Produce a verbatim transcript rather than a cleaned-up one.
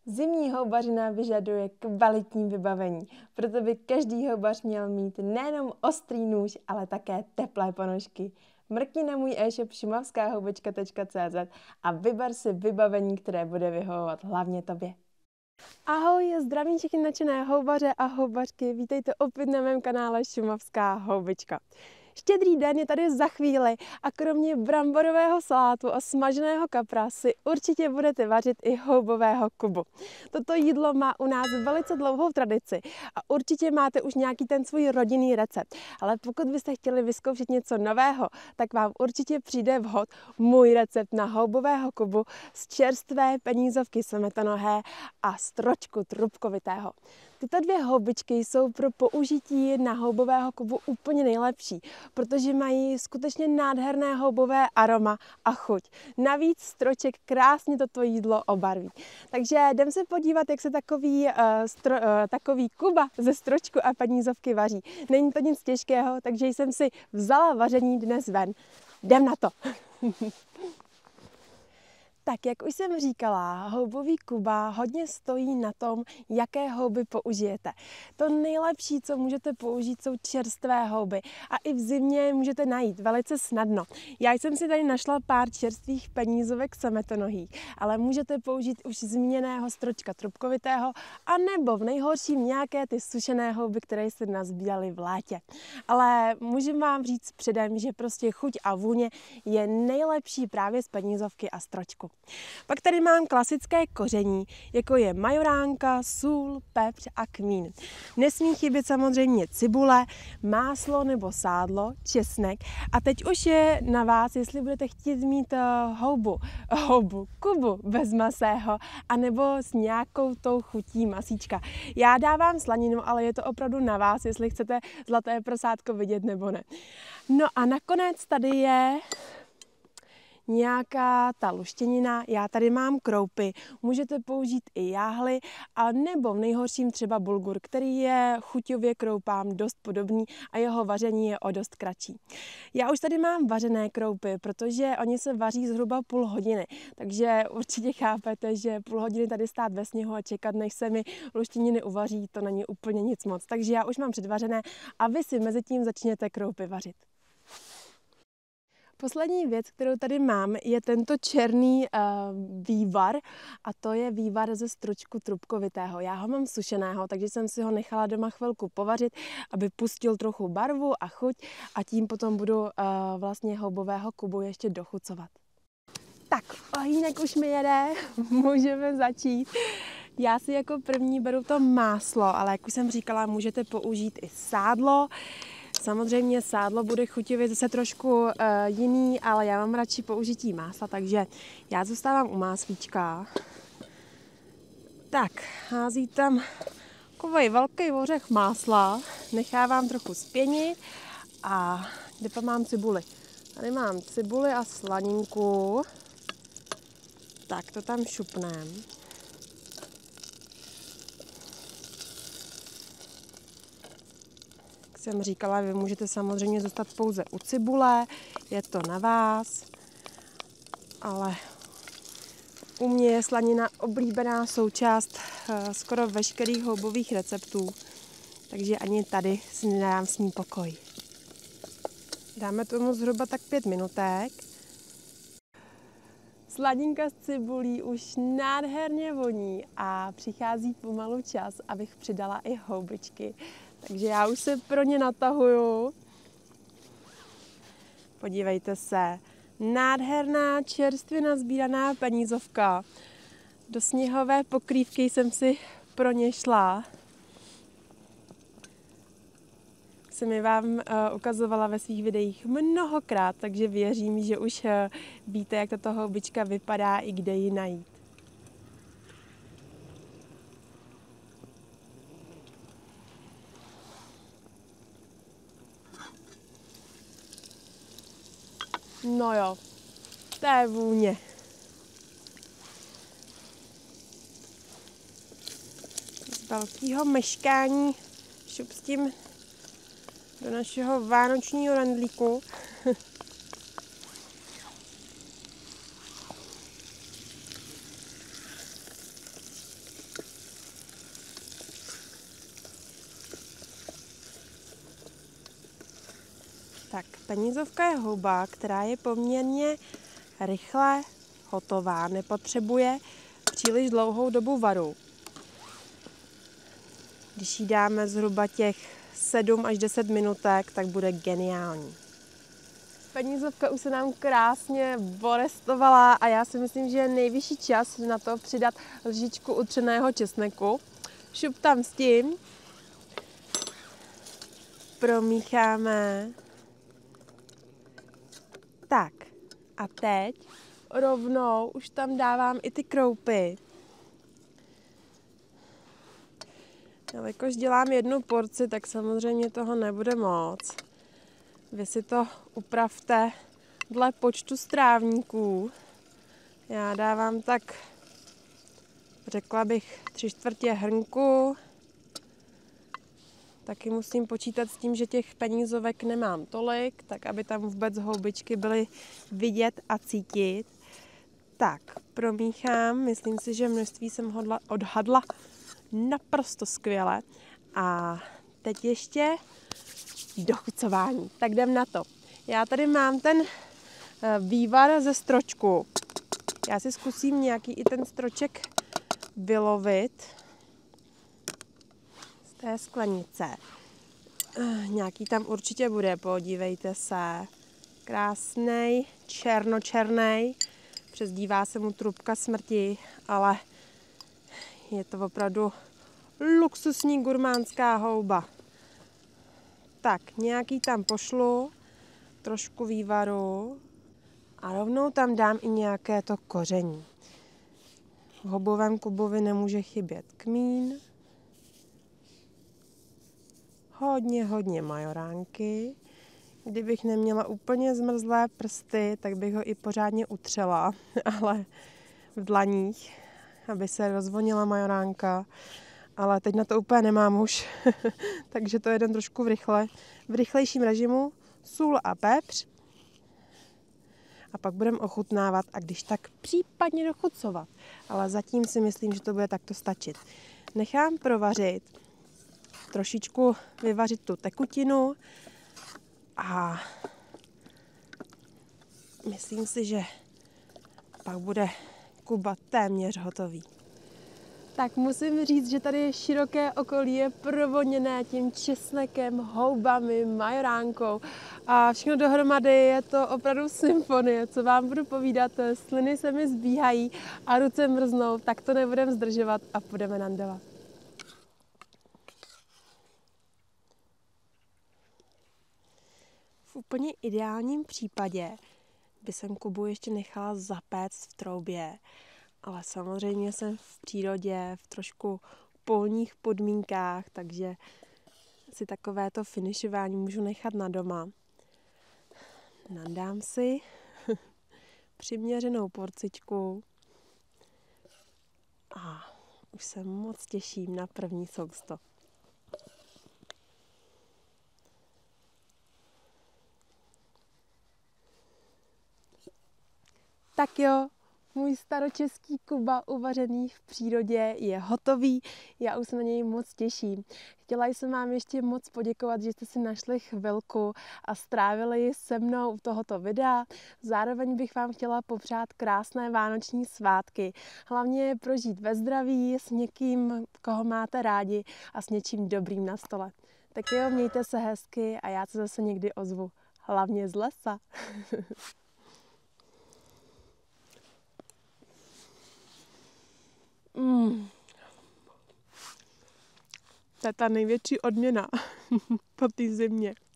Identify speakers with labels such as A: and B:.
A: Zimní houbařina vyžaduje kvalitní vybavení, proto by každý houbař měl mít nejenom ostrý nůž, ale také teplé ponožky. Mrkni na můj e-shop šumavská houbička tečka cé zet a vybar si vybavení, které bude vyhovovat hlavně tobě. Ahoj, zdravím všechny nadšené houbaře a houbařky, vítejte opět na mém kanále Šumavská houbička. Štědrý den je tady za chvíli a kromě bramborového salátu a smaženého kapra si určitě budete vařit i houbového kubu. Toto jídlo má u nás velice dlouhou tradici a určitě máte už nějaký ten svůj rodinný recept. Ale pokud byste chtěli vyzkoušet něco nového, tak vám určitě přijde vhod můj recept na houbového kubu z čerstvé penízovky sametanohé a stročku trubkovitého. Tyto dvě houbičky jsou pro použití na houbového kubu úplně nejlepší, protože mají skutečně nádherné houbové aroma a chuť. Navíc stroček krásně toto jídlo obarví. Takže jdem se podívat, jak se takový, uh, stro, uh, takový kuba ze stročku a penízovky vaří. Není to nic těžkého, takže jsem si vzala vaření dnes ven. Jdem na to! Tak, jak už jsem říkala, houbový kuba hodně stojí na tom, jaké houby použijete. To nejlepší, co můžete použít, jsou čerstvé houby a i v zimě můžete najít velice snadno. Já jsem si tady našla pár čerstvých penízovek sametanohých, ale můžete použít už zmíněného stročka trubkovitého a nebo v nejhorším nějaké ty sušené houby, které jste nazbírali v létě. Ale můžu vám říct předem, že prostě chuť a vůně je nejlepší právě z penízovky a stročku. Pak tady mám klasické koření, jako je majoránka, sůl, pepř a kmín. Nesmí chybět samozřejmě cibule, máslo nebo sádlo, česnek. A teď už je na vás, jestli budete chtít mít houbu, houbu, kubu bezmasého, anebo s nějakou tou chutí masíčka. Já dávám slaninu, ale je to opravdu na vás, jestli chcete zlaté prasátko vidět nebo ne. No a nakonec tady je nějaká ta luštěnina, já tady mám kroupy, můžete použít i jáhly, a nebo v nejhorším třeba bulgur, který je chuťově kroupám dost podobný a jeho vaření je o dost kratší. Já už tady mám vařené kroupy, protože oni se vaří zhruba půl hodiny, takže určitě chápete, že půl hodiny tady stát ve sněhu a čekat, než se mi luštěniny uvaří, to není úplně nic moc. Takže já už mám předvařené a vy si mezi tím začněte kroupy vařit. Poslední věc, kterou tady mám, je tento černý uh, vývar a to je vývar ze stročku trubkovitého. Já ho mám sušeného, takže jsem si ho nechala doma chvilku povařit, aby pustil trochu barvu a chuť a tím potom budu uh, vlastně houbového kubu ještě dochucovat. Tak, ohýnek už mi jede, můžeme začít. Já si jako první beru to máslo, ale jak už jsem říkala, můžete použít i sádlo. Samozřejmě sádlo bude chutivě zase trošku uh, jiný, ale já mám radši použití másla, takže já zůstávám u máslíčka. Tak, hází tam takový velký ořech másla, nechávám trochu zpěnit a kde pa mám cibuli? Tady mám cibuli a slaninku, tak to tam šupnem. Jsem říkala, vy můžete samozřejmě zůstat pouze u cibule, je to na vás, ale u mě je slanina oblíbená součást uh, skoro veškerých houbových receptů, takže ani tady si nedám s ní pokoj. Dáme tomu zhruba tak pět minutek. Slaninka s cibulí už nádherně voní a přichází pomalu čas, abych přidala i houbičky. Takže já už se pro ně natahuju. Podívejte se, nádherná čerstvě nazbíraná penízovka. Do sněhové pokrývky jsem si pro ně šla. Jsem je vám uh, ukazovala ve svých videích mnohokrát, takže věřím, že už uh, víte, jak tato houbička vypadá i kde ji najít. No jo, to je vůně. Z velkého meškání šup s tím do našeho vánočního randlíku. Tak, penízovka je houba, která je poměrně rychle hotová, nepotřebuje příliš dlouhou dobu varu. Když jí dáme zhruba těch sedm až deset minutek, tak bude geniální. Penízovka už se nám krásně vorestovala a já si myslím, že je nejvyšší čas na to přidat lžičku utřeného česneku. Šup tam s tím. Promícháme. Tak a teď rovnou už tam dávám i ty kroupy. Jelikož dělám jednu porci, tak samozřejmě toho nebude moc. Vy si to upravte dle počtu strávníků. Já dávám tak, řekla bych, tři čtvrtě hrnku. Taky musím počítat s tím, že těch penízovek nemám tolik, tak aby tam vůbec houbičky byly vidět a cítit. Tak, promíchám. Myslím si, že množství jsem hodla, odhadla naprosto skvěle. A teď ještě dochucování. Tak jdem na to. Já tady mám ten vývar ze stročku. Já si zkusím nějaký i ten stroček vylovit z té sklenice. Nějaký tam určitě bude, podívejte se. Krásnej, černočernej. Přezdívá se mu trubka smrti, ale je to opravdu luxusní gurmánská houba. Tak, nějaký tam pošlu, trošku vývaru a rovnou tam dám i nějaké to koření. V houbovém kubovi nemůže chybět kmín. Hodně, hodně majoránky. Kdybych neměla úplně zmrzlé prsty, tak bych ho i pořádně utřela, ale v dlaních, aby se rozvonila majoránka. Ale teď na to úplně nemám už, takže to jedem trošku v rychle. V rychlejším režimu sůl a pepř. A pak budeme ochutnávat a když tak případně dochucovat. Ale zatím si myslím, že to bude takto stačit. Nechám provařit, trošičku vyvařit tu tekutinu a myslím si, že pak bude kuba téměř hotový. Tak musím říct, že tady široké okolí je provoněné tím česnekem, houbami, majoránkou a všechno dohromady je to opravdu symfonie, co vám budu povídat, sliny se mi zbíhají a ruce mrznou, tak to nebudeme zdržovat a půjdeme nandovat. V úplně ideálním případě by jsem kubu ještě nechala zapéct v troubě, ale samozřejmě jsem v přírodě, v trošku polních podmínkách, takže si takovéto finišování můžu nechat na doma. Nadám si přiměřenou porcičku a už se moc těším na první sousto. Tak jo, můj staročeský kuba uvařený v přírodě je hotový, já už se na něj moc těším. Chtěla jsem vám ještě moc poděkovat, že jste si našli chvilku a strávili se mnou u tohoto videa. Zároveň bych vám chtěla popřát krásné vánoční svátky. Hlavně je prožít ve zdraví s někým, koho máte rádi a s něčím dobrým na stole. Tak jo, mějte se hezky a já se zase někdy ozvu. Hlavně z lesa. Mm. To je ta největší odměna po té zimě.